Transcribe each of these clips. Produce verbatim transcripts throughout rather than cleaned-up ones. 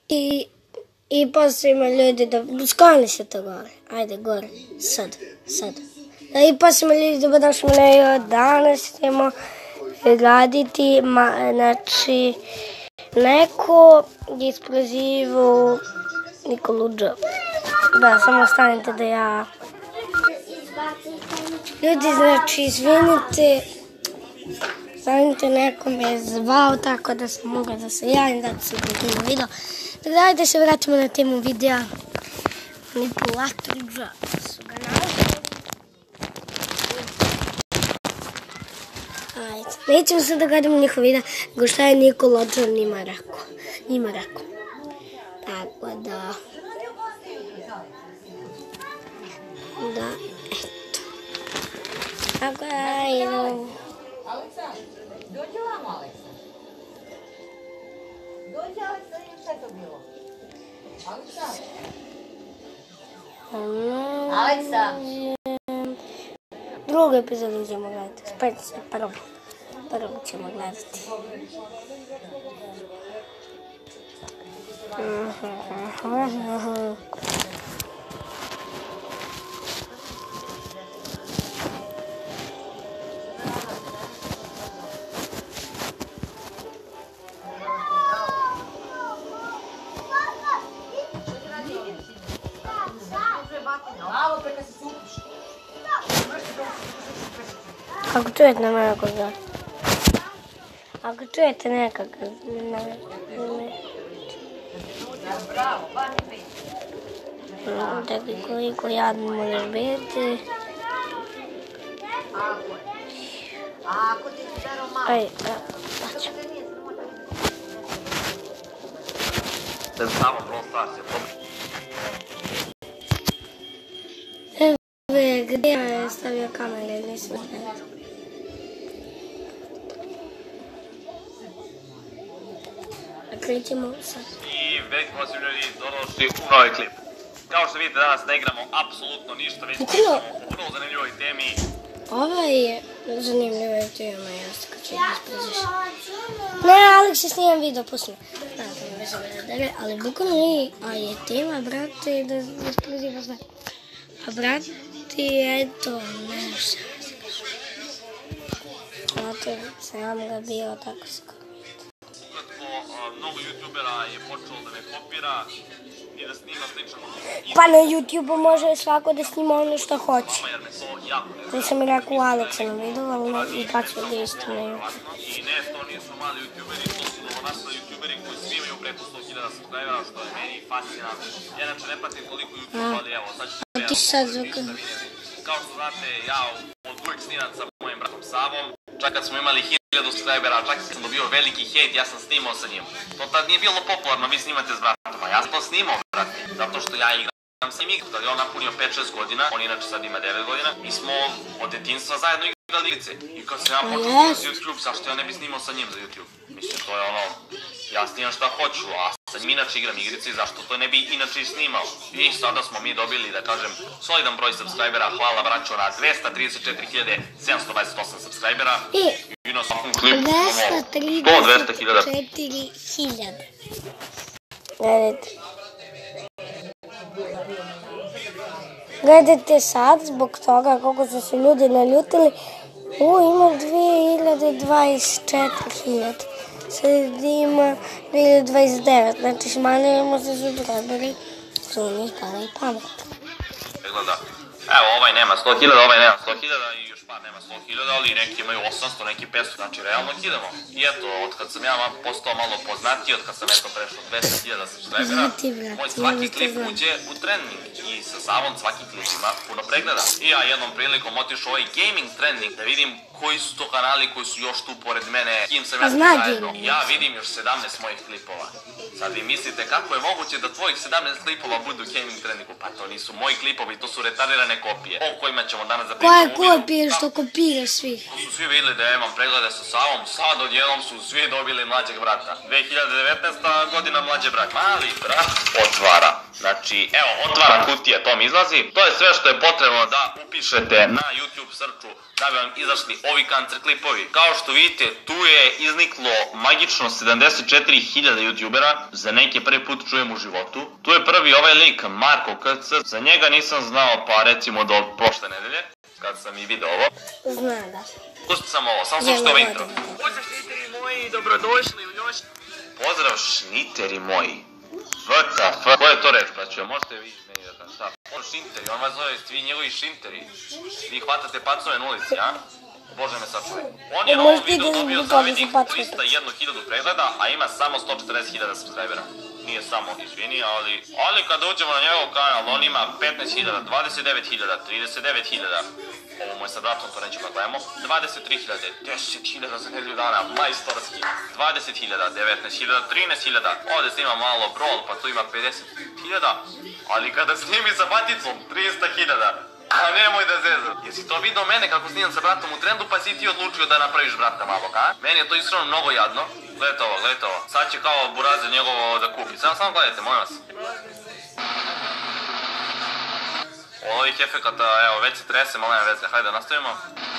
I, i posle ima ljudi da... Skloni se to gore. Ajde, gore. Sad, sad. I posle ima ljudi da došli na danas ćemo raditi, ma, znači, neko je isprozivu Nikolu Dž. Da, samo stanite da ja... Ljudi, znači, izvinite, stanite, neko me je zvao tako da sam mogla da se javim, da se prekinu video. Tako da, ajde se vratimo na temu videa. Manipulator Dž su ga nazvali. Ajde, nećemo se da gledamo njihov video, go šta je Nikola Dž njima rekao. Njima rekao. Tako da... Da, eto. Tako da, idemo. Aleksa, dođi ovamo, Aleksa. Dođi, Aleksa, vidim šta je to bilo. Aleksa. Aleksa. Drugu epizodu ćemo gledati. Spajte se, prvo. Prvo ćemo gledati. Ako čujete nekoga, ako čujete nekoga, tako koliko jadno možeš biti. Aj, daću. Ten samo Brawl Stars je to. Evo, gdje je stavio kamere, nisam gledao. Krećemo sad. I veliki pozdrav ljudi, dobrodošli u novi klip. Kao što vidite, danas ne igramo apsolutno ništa, već pričamo o vrlo zanimljivoj temi. Ova je zanimljiva tema, jasno kad ću ispreziš. Ne, Aleks je snimam video, pustim. Da, to ne bez obradare, ali bukvalno je, a je tema, brate, da ispreziva sve. A brate, eto, ne šta se kažu. Znate, sam ga bio tako skoro. Mnogo youtubera je počelo da me kopira i da snima slično. Pa na YouTubeu može svako da snima ono što hoće. To sam i rekao u Aleksa na videu, ali i pa ću da isto na YouTube. I ne, to nisu mali youtuberi, to su novonastali youtuberi koji svi imaju preko sto hiljada subscribera, što je meni fascinantno. Ja inače ne pratim koliko YouTube, ali evo, sad ću se ti sad zvuk. Kao što znate, ja od uvijek snimam sa mojim bratom Savom. Čak kad smo imali hiljadu subscribera, čak kad sam dobio veliki hejt, ja sam snimao sa njim. To tad nije bilo popularno, vi snimate s bratom, a ja sam to snimao, brate, zato što ja igram sa njim igru. Tad je on napunio pet šest godina, on inače sad ima devet godina, i smo od detinjstva zajedno igrali igrice. I kad sam ja počeo s YouTube, zašto ja ne bi snimao sa njim za YouTube? Mislim, to je ono, ja snimam šta hoću, a sa njim inače igram igrice i zašto to ne bi inače i snimao. I sada smo mi dobili, da kažem, solidan broj subscribera, hvala braćo na dvesta trideset četiri hiljade sedamsto dvadeset osam subscribera. I na svakom klipu dvesta trideset četiri hiljade. Gledajte. Gledajte sad, zbog toga koliko su se ljudi naljutili. U, ima dve hiljade dvadeset četiri hiljade. Sad ima dve hiljade dvadeset devet. Znači smanjujemo se subscriberi. Su mi spala i pamet. Evo, ovaj nema sto hiljada, ovaj nema sto hiljada i još par nema sto hiljada, ali neki imaju osamsto, neki petsto, znači realno kidamo. I eto, od kad sam ja postao malo poznatiji, od kad sam eto prešao dvesta hiljada subscribera, moj svaki klip uđe u trending i sa Savom svaki klip ima puno pregleda. I ja jednom prilikom otišao ovaj gaming trending da vidim koji su to kanali koji su još tu pored mene, s kim sam ja zajedno. Ja vidim još sedamnaest mojih klipova. Sad vi mislite kako je moguće da tvojih sedamnaest klipova budu u gaming trendingu? Pa to nisu moji klipovi, to su retardirane kopije. O kojima ćemo danas da pričamo. Koje kopije što kopiraš svih? To su svi vidjeli da ja imam preglede sa Savom, sad odjednom su svi dobili mlađeg brata. dve hiljade devetnaesta. godina mlađe brat. Mali brat otvara Znači, evo, otvara kutija, to mi izlazi. To je sve što je potrebno da upišete na YouTube searchu da bi vam izašli ovi kancer klipovi. Kao što vidite, tu je izniklo magično sedamdeset četiri hiljade youtubera, za neke prvi put čujem u životu. Tu je prvi ovaj lik, Marko K C, za njega nisam znao pa recimo do prošle nedelje, kad sam i video ovo. Znam da. Pustite samo ovo, samo slušajte ovo intro. Pozdrav šniteri moji, dobrodošli u još... Pozdrav šniteri moji. What the fuck? Koja je to reč, braćo? Možete vi meni da kažem šta? On šinteri, on vas zove svi njegovi šinteri. Vi hvatate pacove na ulici, a? Bože me sačuvaj. On je na ovom videu dobio zavidnih trista jednu hiljadu pregleda, a ima samo sto četrdeset hiljada subscribera. Nije samo, izvini, ali... Ali kada uđemo na njegov kanal, on ima petnaest hiljada, dvadeset devet hiljada, trideset devet hiljada. Ovo moj sa bratom, to neću kad gledamo. dvadeset tri hiljade, deset hiljada za nedelju dana, majstorski. dvadeset hiljada, devetnaest hiljada, trinaest hiljada. Ovdje snima malo Brawl, pa tu ima pedeset hiljada. Ali kada snimi sa baticom, trista hiljada. A nemoj da zezam. Jesi to vidio mene kako snimam sa bratom u trendu, pa si ti odlučio da napraviš brata malog, a? Meni je to iskreno mnogo jadno. Gledajte ovo, gledajte ovo. Sad će kao burazer njegovo da kupi. Samo, samo gledajte, molim vas. Od ovih efekata, evo, već se trese, malo nema veze. Hajde da nastavimo.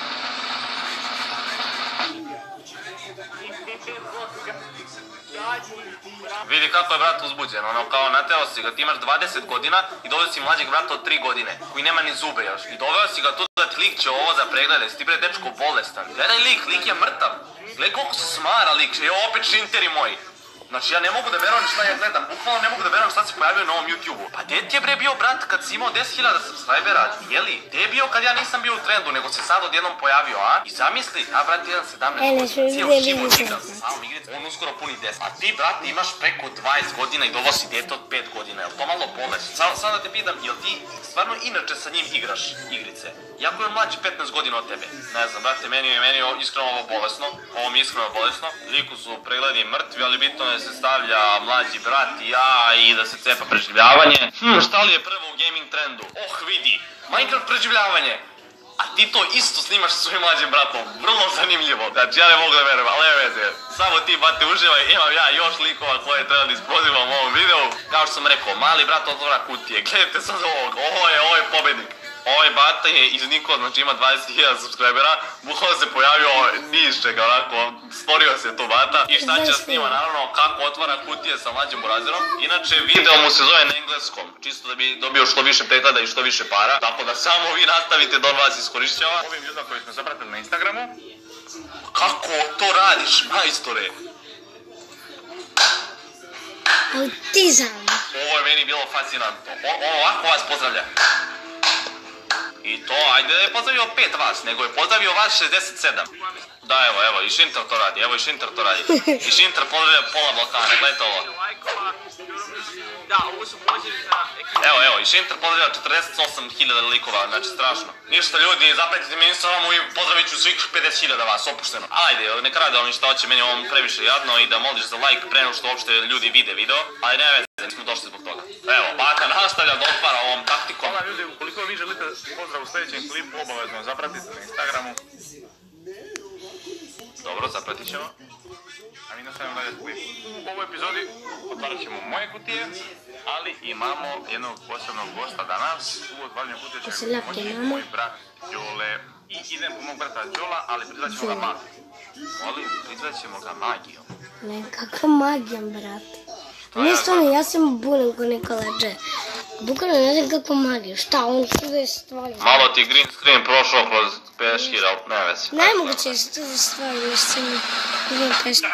Vidi kako je brat uzbuđen, ono kao nateo si ga, ti imaš dvadeset godina i doveo si mlađeg brata od tri godine, koji nema ni zube još. I doveo si ga tu da ti lik će ovo za preglede, si ti bre dečko bolestan. Gledaj lik, lik je mrtav. Gledaj koliko se smara lik, evo opet šinteri moji. Znači ja ne mogu da verujem šta ja gledam, bukvalno ne mogu da verujem šta se pojavio na ovom YouTubeu. Pa gdje ti je bre bio brat kad si imao deset hiljada subscribera, jeli? Gdje je bio kad ja nisam bio u trendu, nego se sad odjednom pojavio, a? I zamisli, ja brat jedan sedamnaest godina, cijel život igram sa samom igricu, on uskoro puni deset. A ti brat imaš preko dvadeset godina i dovo si dete od pet godina, jel to malo bolest? Samo sam da te pitam, jel ti stvarno inače sa njim igraš igrice? Iako je on mlađi petnaest godina od tebe. Ne znam, brate, meni je, meni je iskreno ovo bolesno, ovo mi je iskreno bolesno. Liku su pregledi mrtvi, ali bitno je se stavlja mlađi brat i ja i da se cepa preživljavanje. Hm, šta li je prvo u gaming trendu? Oh, vidi, Minecraft preživljavanje. A ti to isto snimaš sa svojim mlađim bratom, vrlo zanimljivo. Znači ja ne mogu da verujem, ali ne veze. Samo ti, bate, uživaj, imam ja još likova koje treba da isprozivam u ovom videu. Kao što sam rekao, mali brat otvara kutije, gledajte sad ovog, ovo je, ovo je pobednik. Ovaj bata je iznikao, znači ima dvadeset hiljada subscribera, bukvalno se pojavio ni iz čega, onako, stvorio se tu bata. I šta će snima, naravno, kako otvara kutije sa mlađim burazerom. Inače, video mu se zove na engleskom, čisto da bi dobio što više pregleda i što više para. Tako da samo vi nastavite da on vas iskorišćava. Ovim ljudima koji smo zapratili na Instagramu. Kako to radiš, majstore? Autizam. Ovo je meni bilo fascinantno. O, ovako vas pozdravlja. I to, ajde da je pozdravio pet vas, nego je pozdravio vas šezdeset sedam. Da, evo, evo, i Šinter to radi, evo i Šinter to radi. I Šinter pozdravlja pola Balkana, gledajte ovo. Da, ovo su pozivi za... Evo, evo, i Šinter pozdravlja četrdeset osam hiljada likova, znači strašno. Ništa ljudi, zapratite mi Instagramu i pozdravit ću svih pedeset hiljada vas, opušteno. Ajde, neka rade oni šta hoće, meni je ovom previše jadno i da moliš za like pre nego što uopšte ljudi vide video, ali ne veze, nismo došli zbog toga. Evo, baka nastavlja da otvara ovom taktikom. Hvala ljudi, ukoliko vi želite pozdrav u sljedećem klipu, obavezno zapratite na Instagramu. Dobro, zapratit ćemo. A mi nastavimo dalje klip. U ovoj epizodi otvarat ćemo moje kutije, ali imamo jednog posebnog gosta danas. U otvaranju kutije će mi pomoći moj brat Đole. I idem po mog brata Đola, ali prizvat ćemo ga magijom. Molim, prizvat ćemo ga magijom. Ne, kakva magijom, brate. Ne, stvarno, ja sam bulim ko Nikola Dže. Bukvalno ne znam kakvu magiju, šta, on sve stvari. Malo ti green screen prošao kroz peškir, ali ne već. Najmoguće je sve stvari, nešto sam mi uzmem peškir.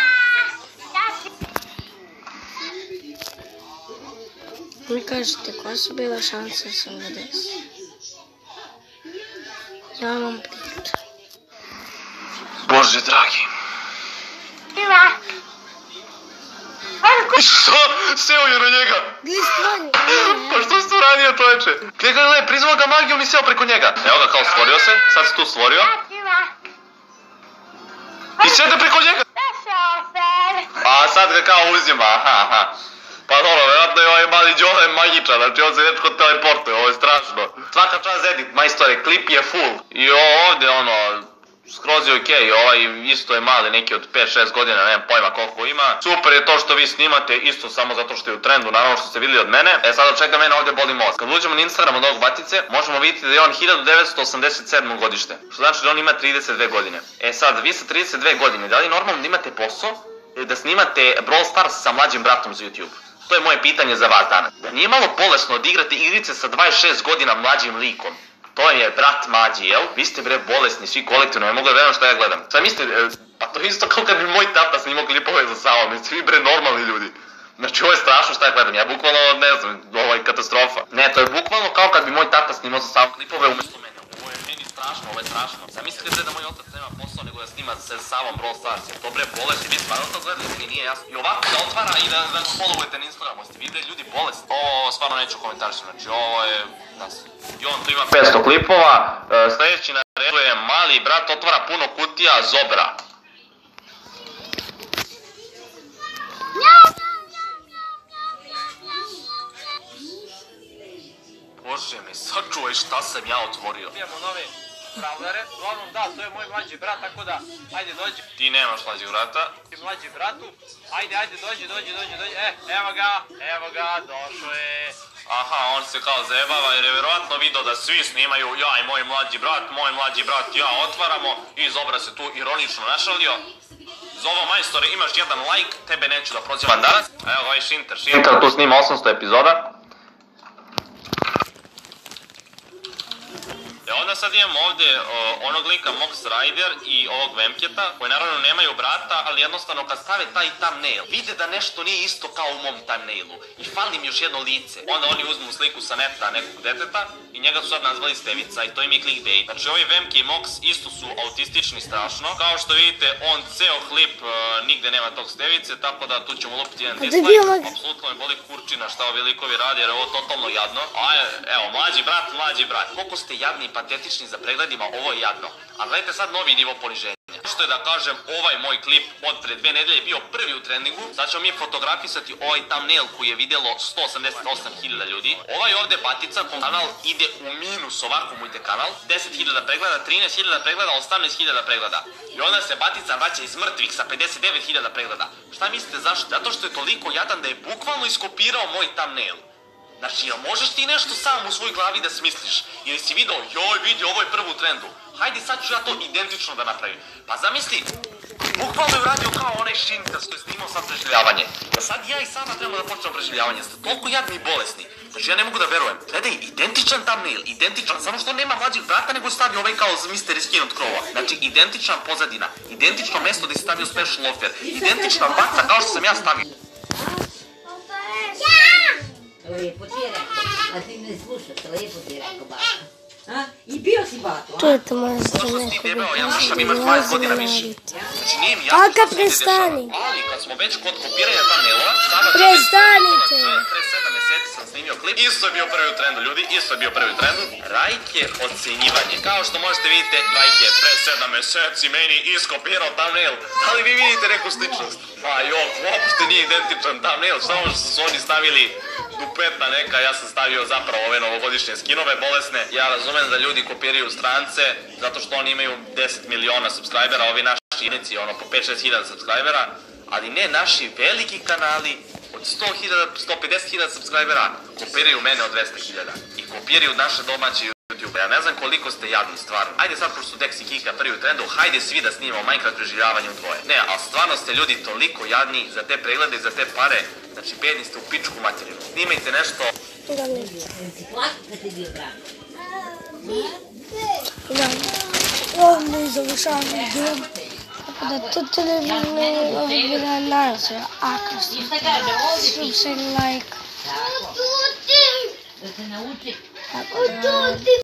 Mi kažete, koja su bila šansa da sam ga desi? Ja vam pričam. Bože dragi. Što? Seo je na njega! Gdje stvari? Pa što si to radio, čoveče? Gledaj, gledaj, prizvao ga magijom i seo preko njega. Evo ga, kao stvorio se, sad se tu stvorio. I sede preko njega! A sad ga kao uzima, aha, aha. Pa dobro, vjerojatno je ovaj mali Đole magičan, znači on se dečko teleportuje, ovo je strašno. Svaka čast edit, majstore, klip je full. I ovdje ono, skroz je okej, ovaj isto je mali, neki od pet šest godina, nemam pojma koliko ima. Super je to što vi snimate isto samo zato što je u trendu, naravno što ste vidjeli od mene. E sada čeka mene ovdje boli most. Kad uđemo na Instagram od ovog batice, možemo vidjeti da je on hiljadu devetsto osamdeset sedmo godište, što znači da on ima trideset dve godine. E sad, vi sa trideset dve godine, da li normalno da imate posao ili da snimate Brawl Stars sa mlađim bratom za YouTube? To je moje pitanje za vas danas. Da nije malo bolesno odigrati igrice sa dvadeset šest godina mlađim likom? To je brat Mađi, jel? Vi ste bre bolesni, svi kolektivno, ne mogu da gledam šta ja gledam. Šta mislite, pa to je isto kao kad bi moj tata snimao klipove za Savom, jeste vi bre normalni ljudi. Znači ovo je strašno šta ja gledam, ja bukvalno ne znam, ovo je katastrofa. Ne, to je bukvalno kao kad bi moj tata snimao za Savom klipove umjesto mene. Ovo je meni strašno, ovo je strašno. Zamislite bre da moj otac nema posao nego da snima sa Savom Brawl Stars, jer to bre bolesni, vi stvarno to gledali, mi nije jasno. I ovako da otvara i da, da followujete na Instagramu, jeste vi bre ljudi bolesni. Ovo stvarno neću komentarišati, znači ovo je... I on tu ima petsto klipova, sljedeći na redu je mali brat otvara puno kutija Zobra. Bože mi, sačuvaj šta sam ja otvorio. Imamo nove brawlere, uglavnom da, to je moj mlađi brat, tako da, ajde dođi. Ti nemaš mlađeg brata. Ti mlađi bratu, ajde, ajde, dođi, dođi, dođi, dođi, e, evo ga, evo ga, došao je. Aha, on se kao zajebava jer je vjerovatno video da svi snimaju ja i moj mlađi brat, moj mlađi brat i ja otvaramo i Zobra se tu ironično našalio. Zovo majstore, imaš jedan like, tebe neću da prozivam danas. Evo ovaj Šinter, Šinter tu snima osamsto epizoda. E onda sad imamo ovdje uh, onog lika Mox Rider i ovog Vemketa, koji naravno nemaju brata, ali jednostavno kad stave taj thumbnail, vide da nešto nije isto kao u mom thumbnailu i fali im još jedno lice. Onda oni uzmu sliku sa neta nekog deteta i njega su sad nazvali Stevica i to im je clickbait. Znači ovi Vemke i Mox isto su autistični strašno. Kao što vidite, on ceo klip uh, nigde nema tog Stevice, tako da tu ćemo lupiti jedan dislike. Apsolutno me boli kurčina šta ovi likovi radi jer je ovo totalno jadno. A evo, mlađi brat, mlađi brat. Koliko ste jadni i patetični za pregledima, ovo je jadno. A gledajte sad novi nivo poniženja. Što je da kažem, ovaj moj klip od pre dve nedelje bio prvi u trendingu. Sad ćemo mi fotografisati ovaj thumbnail koji je vidjelo sto osamdeset osam hiljada ljudi. Ovaj ovdje batica, kanal ide u minus, ovako mu ide kanal. deset hiljada pregleda, trinaest hiljada pregleda, osamnaest hiljada pregleda. I onda se batica vraća iz mrtvih sa pedeset devet hiljada pregleda. Šta mislite zašto? Zato što je toliko jadan da je bukvalno iskopirao moj thumbnail. Znači, jel možeš ti nešto sam u svoj glavi da smisliš? Ili si vidio, joj vidi, ovo je prvo u trendu. Hajde sad ću ja to identično da napravim. Pa zamisli, bukvalno je uradio kao onaj Šinter što je snimao sad preživljavanje. Da sad ja i sama trebamo da počnemo preživljavanje. Ste toliko jadni i bolesni. Znači ja ne mogu da verujem. Gledaj, identičan thumbnail, identičan, samo što nema mlađeg brata nego je stavio ovaj kao misteri skin od krova. Znači identična pozadina, identično mesto gdje si stavio special offer, identična baca kao što sam ja stavio. Lepo ti je rekao, a ti ne slušaš, lepo ti je rekao baka. I bio si bako, a? Čujete, možete To što si ti neko debeo, ja bi slušam, imaš dvadeset godina više. Znači nije mi jasno Aka, što se ovdje dešava. prestani. Ali kad smo već kod kopiranja thumbnailova, sada Prestanite. pre sedam mjeseci sam snimio klip, isto je bio prvi u trendu ljudi, isto je bio prvi u trendu. Rajke ocenjivanje. Kao što možete vidite, Rajke pre sedam mjeseci meni iskopirao thumbnail. Da li vi vidite neku sličnost? Pa jok, uopšte nije identičan thumbnail, samo što su oni stavili dupeta neka, ja sam stavio zapravo ove novogodišnje skinove bolesne. Ja razumem da ljudi kopiraju strance zato što oni imaju deset miliona subscribera, ovi naši jednici ono po pet šest hiljada subscribera, ali ne naši veliki kanali od sto hiljada, sto pedeset hiljada subscribera kopiraju mene od dvesta hiljada i kopiraju naše domaće YouTube. Ja ne znam koliko ste jadni stvarno. Ajde sad pošto su Dex i Kika prvi u trendu, hajde svi da snimamo Minecraft preživljavanje u dvoje. Ne, ali stvarno ste ljudi toliko jadni za te preglede i za te pare. Znači bedni ste u pičku materiju. Snimajte nešto. Si plakao kad ti bio brak? Da, ovdje završavam video. Tako da to te ne znam, ovdje video narazve, ako subscribe, like. Da se nauči. Tako da...